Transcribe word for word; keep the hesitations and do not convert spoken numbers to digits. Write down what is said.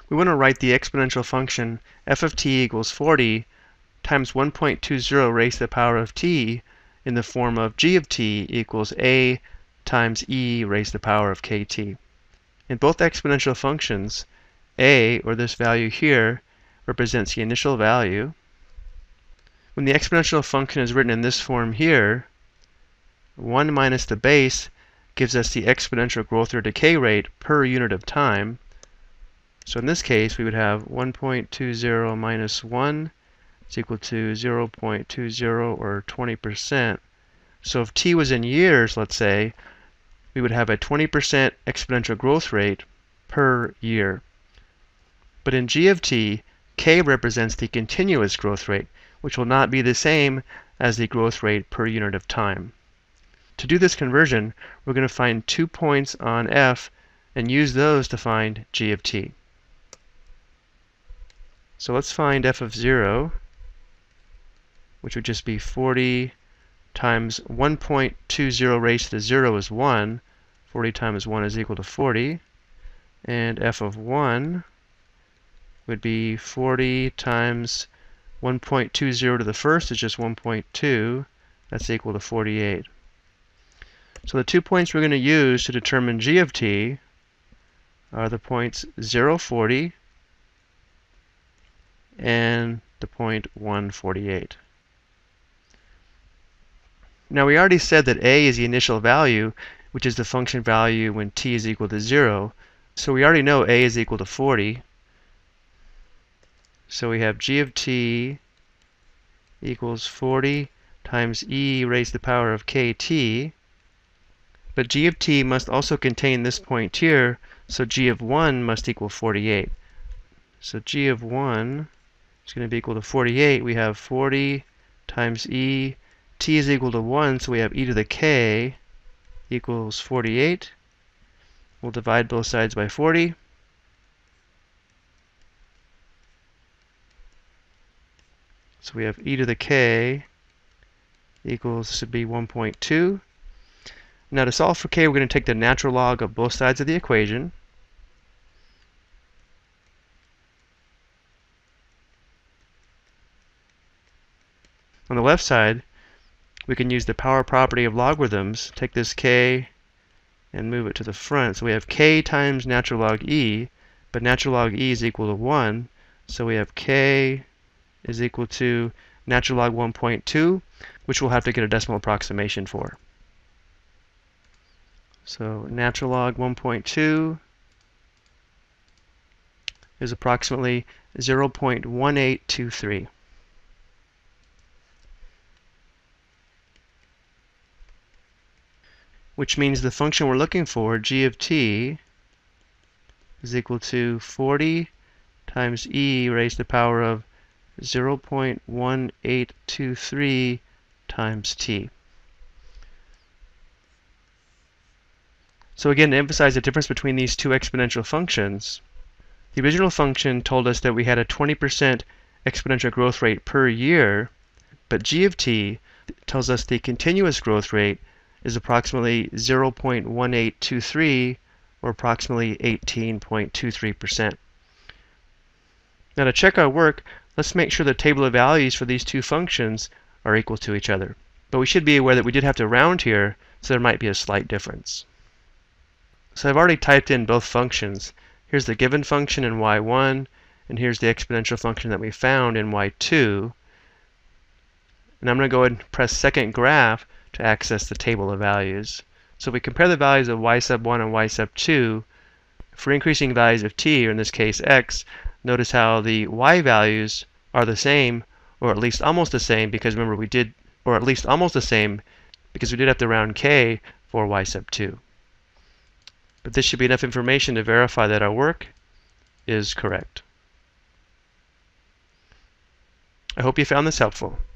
we want to write the exponential function f of t equals forty times one point two zero raised to the power of t in the form of g of t equals a times e raised to the power of kt. In both exponential functions, a, or this value here, represents the initial value. When the exponential function is written in this form here, one minus the base gives us the exponential growth or decay rate per unit of time. So in this case, we would have one point two zero minus one is equal to zero point two zero, or twenty percent. So if t was in years, let's say, we would have a twenty percent exponential growth rate per year. But in g of t, k represents the continuous growth rate, which will not be the same as the growth rate per unit of time. To do this conversion, we're going to find two points on f and use those to find g of t. So let's find f of zero, which would just be forty times one point two zero raised to the zero is one. forty times one is equal to forty. And f of one would be forty times one point two zero to the first is just one point two. That's equal to forty-eight. So the two points we're going to use to determine g of t are the points zero, forty and the point one, forty-eight. Now we already said that a is the initial value, which is the function value when t is equal to zero. So we already know a is equal to forty. So we have g of t equals forty times e raised to the power of kt. But g of t must also contain this point here, so g of one must equal forty-eight. So g of one is going to be equal to forty-eight. We have forty times e. T is equal to one, so we have e to the k equals forty-eight. We'll divide both sides by forty. So we have e to the k equals, this would be one point two. Now to solve for k, we're going to take the natural log of both sides of the equation. On the left side, we can use the power property of logarithms, take this k and move it to the front. So we have k times natural log e, but natural log e is equal to one. So we have k is equal to natural log one point two, which we'll have to get a decimal approximation for. So natural log one point two is approximately zero point one eight two three. Which means the function we're looking for, g of t, is equal to forty times e raised to the power of zero point one eight two three times t. So again, to emphasize the difference between these two exponential functions, the original function told us that we had a twenty percent exponential growth rate per year, but g of t tells us the continuous growth rate is approximately zero point one eight two three, or approximately eighteen point two three percent. Now to check our work, let's make sure the table of values for these two functions are equal to each other. But we should be aware that we did have to round here, so there might be a slight difference. So I've already typed in both functions. Here's the given function in y one, and here's the exponential function that we found in y two. And I'm going to go ahead and press second graph to access the table of values. So if we compare the values of y sub one and y sub two, for increasing values of t, or in this case x, notice how the y values are the same, or at least almost the same, because remember we did, or at least almost the same, because we did have to round k for y sub two. But this should be enough information to verify that our work is correct. I hope you found this helpful.